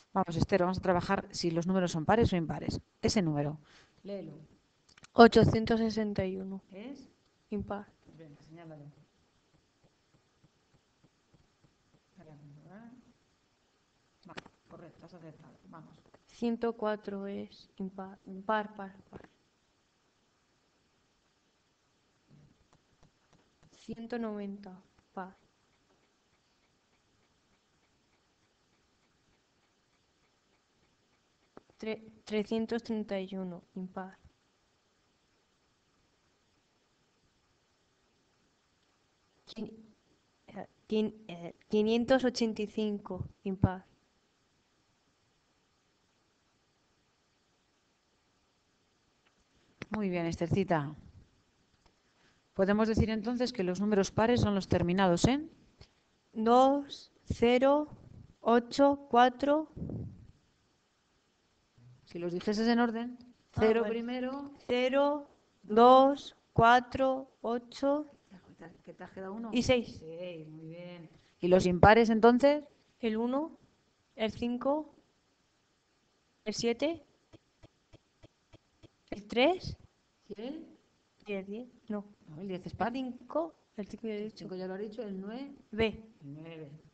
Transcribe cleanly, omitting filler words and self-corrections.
Vamos, Esther, vamos a trabajar si los números son pares o impares. Ese número. Léelo. 861. ¿Es? Impar. Venga, señálalo. Espera, ¿verdad? Vale, correcto, has acertado. Vamos. 104 es impar. Par. 190. Par. 331. Impar. 585. Impar. Muy bien, Estercita. Podemos decir entonces que los números pares son los terminados en 2, 0, 8, 4. si los dijeses en orden, 0 Vale. primero, 0, 2, 2, 4, 8 ¿qué te has quedado uno? y 6. 6, muy bien. ¿Y los impares entonces? El 1, el 5, el 7, el 3 ¿Y el? y el 10. No, No, el 10 es el par. 5, el 5 ya he El dicho. 5 ya lo has dicho, el 9, B. el 9.